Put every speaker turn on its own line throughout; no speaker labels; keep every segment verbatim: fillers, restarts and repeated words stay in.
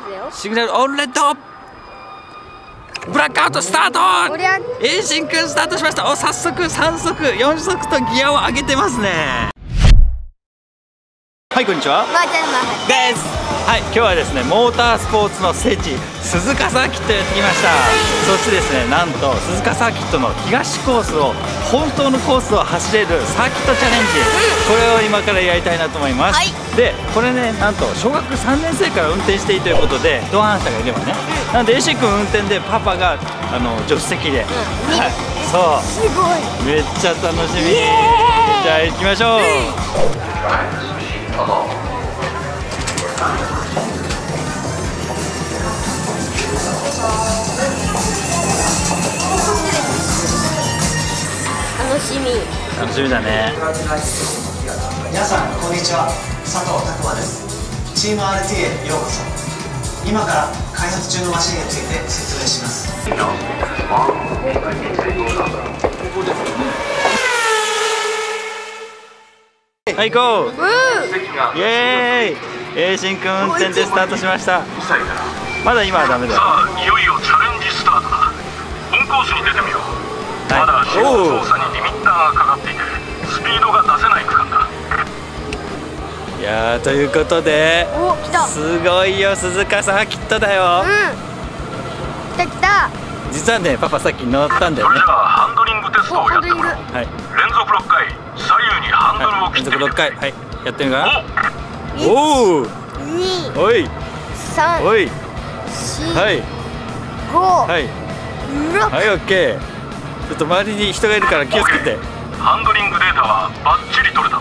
シグナルオンレッド。ブラックアウトスタート。エイシンくんスタートしました。お、早速さん速よん速とギアを上げてますね。はい、こんにちは。
まーちゃんまー
です。はい、今日はですね、モータースポーツの聖地鈴鹿サーキットへやってきました。そしてですね、なんと鈴鹿サーキットの東コースを本当のコースを走れるサーキットチャレンジ、これを今からやりたいなと思います。はい、でこれね、なんと小学さんねん生から運転していいということで、同伴者がいればね、うん、なんでエイシン君運転でパパがあの助手席で、うん、はい、そう、すごい、めっちゃ楽しみ。じゃあ行きましょう。
楽しみ。
楽しみだね。
皆さんこんにちは、佐藤拓磨です。チーム アールティー へようこそ。今から開発中のマシンについて説明します。
はい、ゴー。イエーイ。エイシンくん運転でスタートしました。まだ今はダメだよ。
さあ、いよいよチャレンジスタートだ。本コースに出てみよう。はい、まだシフト操作にリミッターがかかっていてスピードが出せない区間だ。
いやー、ということで、
お、来た。
すごいよ、鈴鹿サーキットだよ。
うん、来た来た。
実はね、パパさっき乗ったんだよね。
それじゃあハンドリングテストをやってもらおう。
はい、
連続ろっかい左右にハンドルを切ってみる。
連続ろっかい、はい、やってみるかな。おお、
に、
おい
さん、
おい、
し、
はい、
ご、
はい、
ろく。
はい、オッケー。ちょっと周りに人がいるから気をつけて。
ハンドリングデータはバッチリ取れた。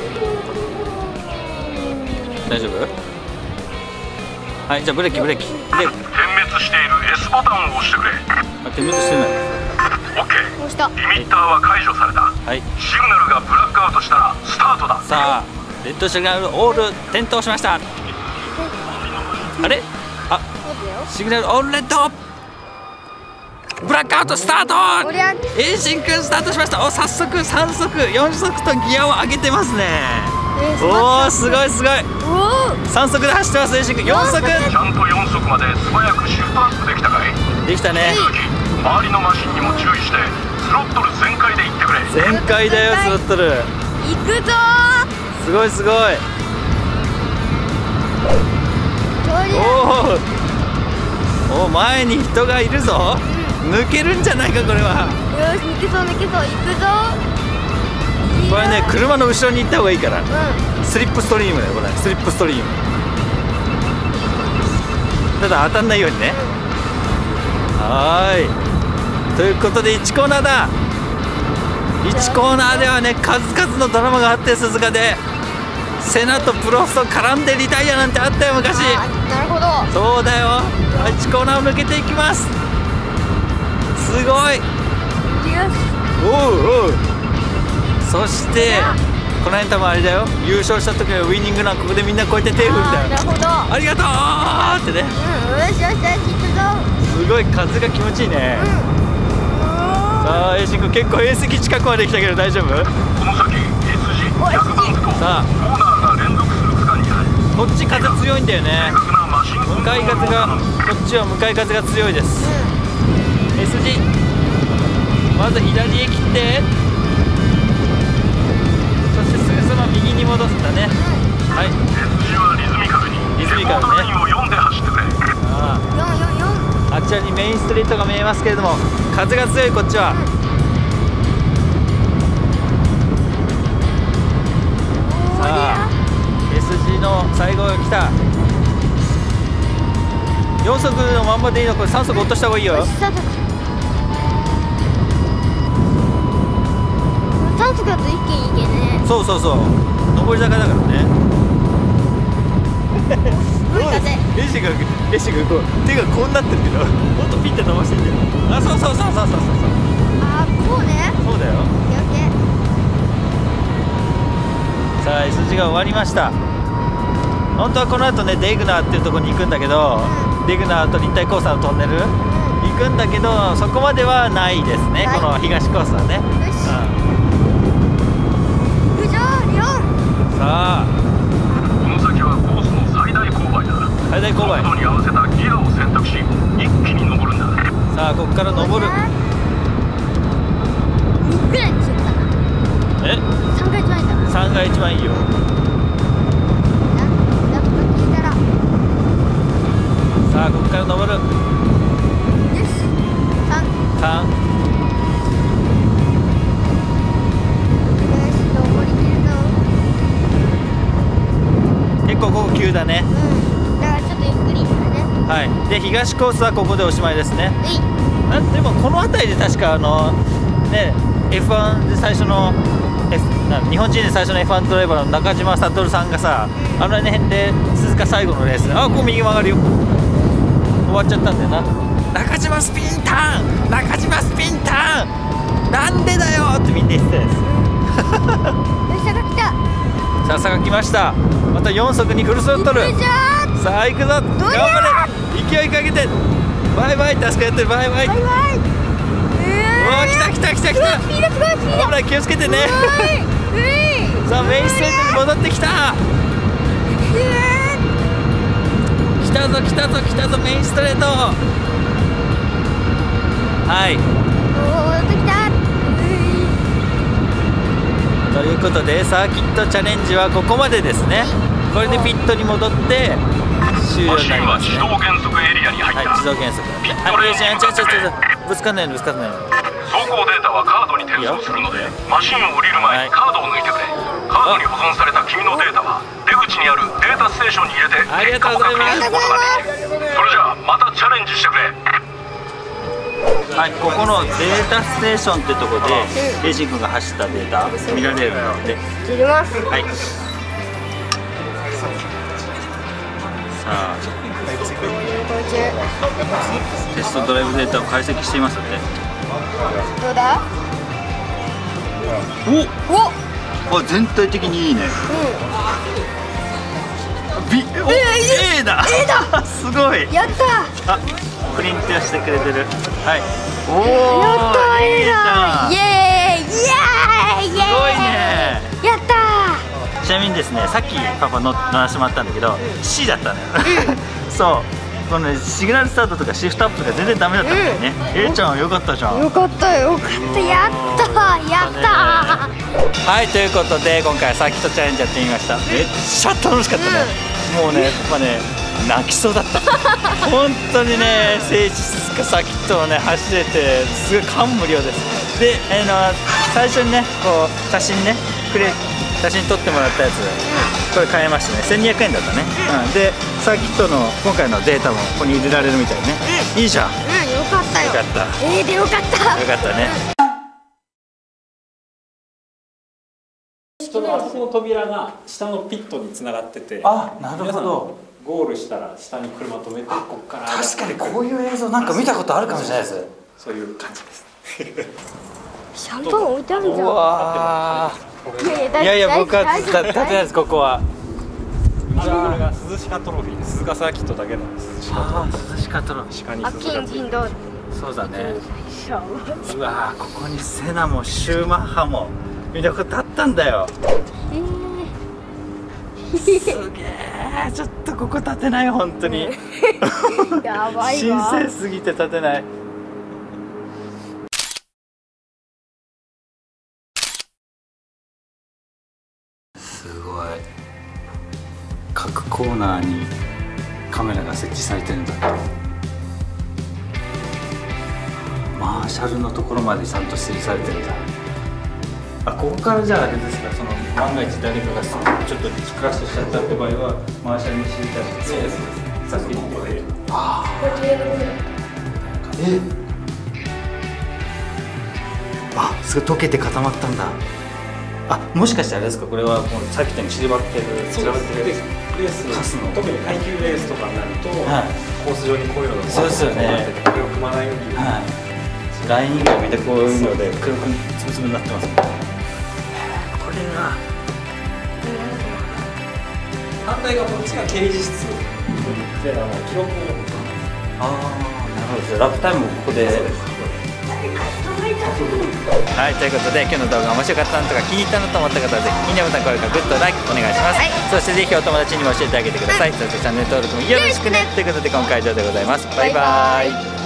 大丈夫？はい、じゃあブレーキブレーキで、
点滅している S ボタンを押してくれ。
あ、点滅してない。
オッケー。
押した。
リミッターは解除された。
はい、
シグナルがブラックアウトしたらスタートだ。
さあ、レッドシグナルオール点灯しました。あれ、あ、シグナルオンレッド。ブラックアウトスタート。エイシンくんスタートしました。お、早速さん速よん速とギアを上げてますね。おお、すごいすごい。さん速で走ってます。エイシンくんよん速。
ちゃんとよん速まで素早くシフトアップできたかい？
できたね。
周りのマシンにも注意してスロットル全開で行ってくれ。
全開だよ、スロットル。
行くぞー。
すごいすごい。おお、お、前に人がいるぞ。抜けるんじゃないか、これは。
よし、抜けそう抜けそう。行くぞ。
これね、車の後ろに行った方がいいから。
うん、
スリップストリームだよ、これ。スリップストリーム。ただ当たんないようにね。はーい、ということでいちコーナーだ。いちコーナーではね、数々のドラマがあって、鈴鹿でセナとプロスト絡んでリタイアなんてあったよ、昔。
なるほど。
そうだよ。いちコーナーを抜けていきます。すごい。おうおう。そしてこの辺多分あれだよ、優勝した時のウイニングラン、ここでみんなこうやって手振るんだよ。
なるほど。
ありがとうってね。
うん、よしよしよし、行くぞ。
すごい風が気持ちいいね。
うん、
さあ、エイシン君結構縁石近くまで来たけど大丈夫？
この先 S 字ひゃくバンクとコーナーが連続する区間にある。
こっち風強いんだよね。
正確なマシンコン
向かい風が、こっちは向かい風が強いです。 S 字、まず左へ切って、そしてすぐさま右に戻すんだね。はい、
S 字はリズミカルに
リズミカルね。
レコードラインを読んで走ってくれ。
ああ、
よんよんよん。
あちらにメインストリートが見えますけれども、風が強い、こっちは。さあ、 S 字の最後が来た。よん速のまんまでいいの？これさん速落とした方がいいよ。
さん速だと一気にいけね。
そうそうそう、上り坂だからね。
すごい風。
エイシンがエイシンがこう手がこうなってるけど、もっとピッて伸ばしてんだよ。あ、そうそうそうそうそうそう。
あ、こうね。
そうだよ。
オッケーオッケー。
さあ、 S 字が終わりました。本当はこの後ね、デグナーっていうところに行くんだけど、うん、デグナーと立体交差のトンネル、うん、行くんだけど、そこまではないですね、この東コースはね。
さあ、この先はコースの最大勾配だ。
最大勾配。
速度に合わせたギアを選択し一気に登るんだ。
さあここから登る。
にぐらいにしようかな。
え
さんが一番いいかな。
さんが一番いいよ。
ラップ聞いたら。
さあここから登る。
よし。さん。
さん。
よし、登りきるぞ。
結構ここ急だね。
うん。だからちょっとゆっくりだね。
はい。で東コースはここでおしまいですね。
えい。
あでもこの辺りで確かあのね エフワン で最初の、F、な日本人で最初の エフワン ドライバーの中島悟さんがさ、あの辺で鈴鹿最後のレースで、あここ右曲がるよ、終わっちゃったんだよな。中島スピンターン、中島スピンターン、なんでだよってみんな言ってたやつ。
よし、坂来た。
さあ坂来ました。またよん速にフルスロットル。
行くじゃー。
さあ行くぞ、頑
どうや
張れ、勢いかけて、バイバイ、助かってる、バイバイ。
バイバイ。
うわ来た来た来た来た。
スピードすごいスピード。
ほら気をつけてね。
うい。
さあメインストリートに戻ってきた。来たぞ来たぞ来たぞメインストレート。はい。
おお、戻ってきた。
ということでサーキットチャレンジはここまでですね。これでピットに戻って終了になりますね。
マシンは自動減速エリアに入った。
はい、自動減速。はい、よし、ちょちょちょちょ、ぶつかんないのぶつかんないの。
走行データはカードに転送するので、マシンを降りる前にカードを抜いてくれ。カードに保存された君のデータは出口にあるデータステーションに入れて結果を確認することができる。それじゃあまたチャレンジしてくれ。
はい、ここのデータステーションってとこでレイジン君が走ったデータ見られるので、
切ります。
はい。さあテストドライブデータを解析していますので、
どうだ。
おお全体的にいいね。ビお A だ
A だ
すごい。
やった
あプリントしてくれてる。はい。おお
やった A だ。イエーイイエーイイエーイ。
すごいね。
やった
ちなみにですね、さっきパパ乗らせてもらったんだけど C だったのよ。そうこのねシグナルスタートとかシフトアップとか全然ダメだったんだよね。Aちゃんよかったじゃん。
よかったよかった。やったやった
はい、ということで今回サーキットチャレンジやってみました。めっちゃ楽しかったね。もうねパパね泣きそうだった本当にね聖地鈴鹿サーキットをね走れてすごい感無量です。で、あの最初にねこう写真ねくれ写真撮ってもらったやつ、これ買えましたね。せんにひゃくえんだったね。うん、でサーキットの今回のデータもここに入れられるみたいね。いいじゃん。
うん、よかったよ。
よかった。
ええでよかった。
よかったね。
ちょうどあそこの扉が下のピットにつながってて、
あ、なるほど。
ゴールしたら下に車止めてここから
確かにこういう映像なんか見たことあるかもしれないです。
そういう感じです。
シャンパン置いてあるじゃん。
うわ
い
いやいや僕は
大丈夫
立てないですここは。
これが涼鹿トロフィー、鈴鹿サーキットだけの涼鹿トロフィー。
涼鹿トロフィー。
鹿に
あ、
鈴鹿ついてる。
金銀銅。
そうだね。
シャワ
うわここにセナもシューマッハも見たことあったんだよ。すげえ、ちょっとここ立てない本当に。
やばい
神
わ。
聖すぎて立てない。すごい。各コーナーにカメラが設置されてるんだって。マーシャルのところまでちゃんと指定されてるんだ。あ、ここからじゃああれですか、その万が一誰かがちょっとクラッシュしちゃったって場合はマーシャルに指示出してさっきここで。ああ。え。あ、すごい溶けて固まったんだ。あ、もしかしてあれですか、これはこのサーキットに散らばってる散らばってる
レース
カスの
特に耐久レースとかになると、
はい、
コース上にこういうのが
そうですよね。
これを踏まないように、
はい、ライン以外見てこういうので黒くつぶつぶになってます。これが
反対側こっちが掲示室で、あの記録を。
ああ、なるほど。ラップタイムもここで。 はい、ということで今日の動画面白かったなとか気に入ったなと思った方はぜひいいねボタン、高評価、グッド、ライクお願いします、
はい、
そしてぜひお友達にも教えてあげてください、そしてチャンネル登録もよろしくねということで今回は以上でございます。バイバーイ。